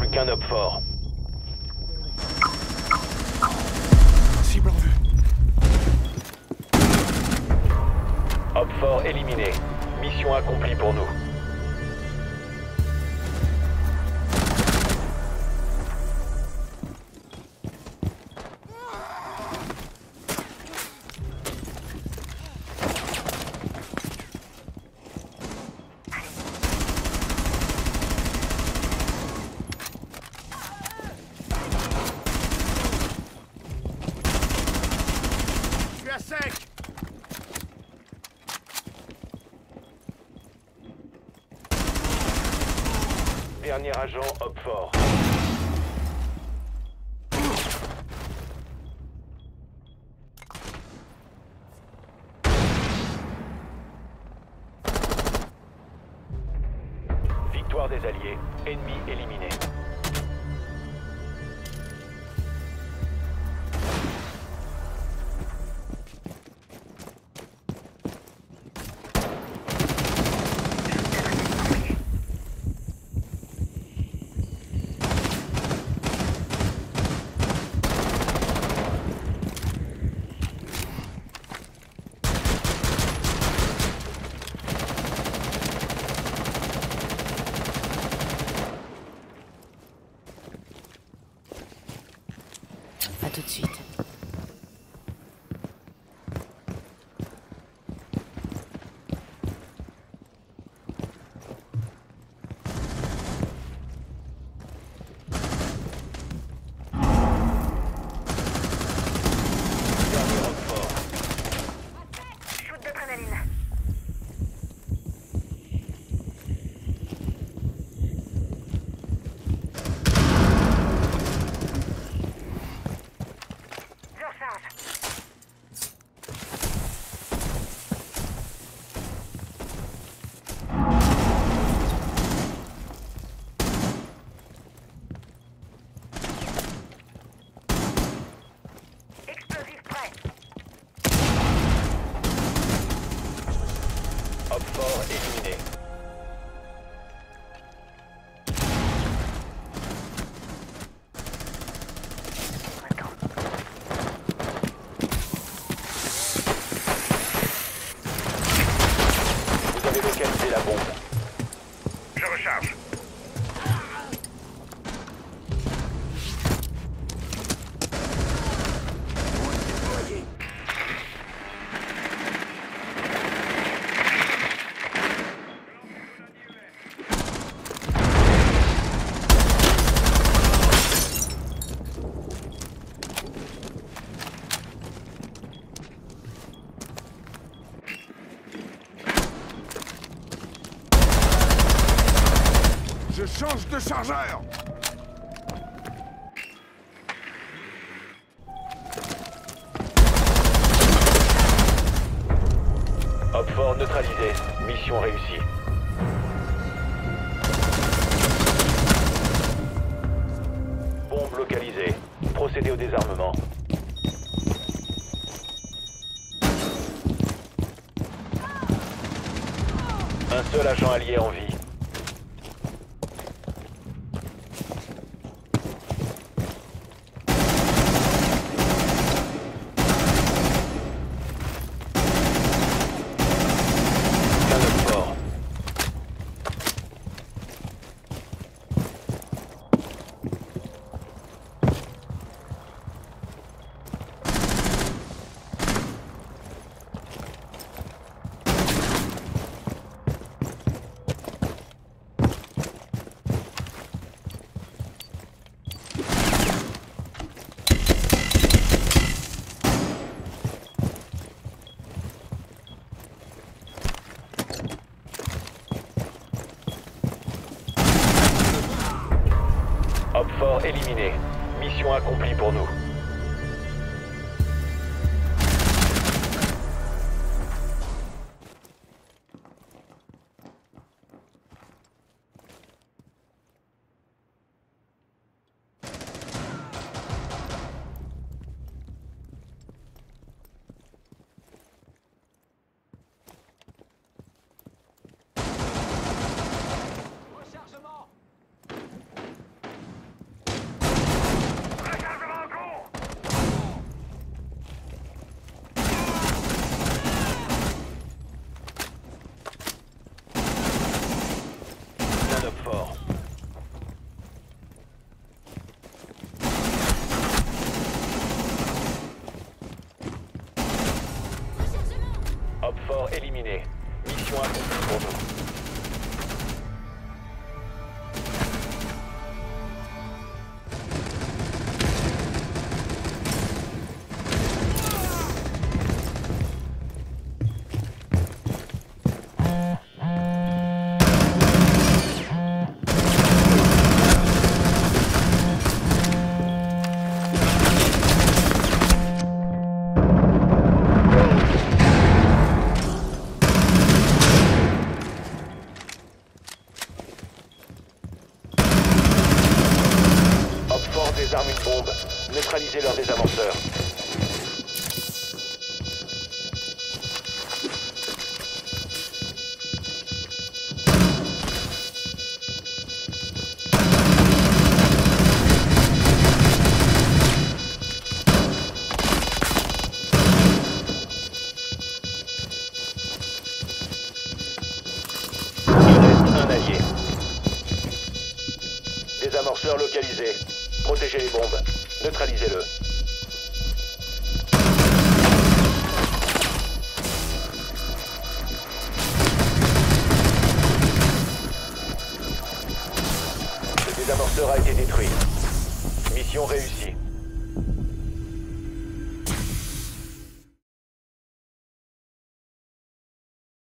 Plus qu'un op fort. Cible en vue. Op fort éliminé. Mission accomplie pour nous. Je suis à sec. Dernier agent op fort. Victoire des Alliés. Ennemi éliminé. À tout de suite. Dernier op fort. Shoot d'adrénaline. Je recharge. Explosif prêt. Op fort éliminé. Vous avez localisé la bombe. Je recharge. Je change de chargeur. Op fort neutralisé. Mission réussie. Bombe localisée. Procédez au désarmement. Un seul agent allié en vie. Un op fort. Op fort éliminé. Mission accomplie pour nous. fort éliminé. Mission accomplie pour nous. Désarme une bombe. Neutralisez leurs désamorceurs. Il reste un allié. Désamorceur localisé. Protégez les bombes. Neutralisez-le. Le désamorceur a été détruit. Mission réussie.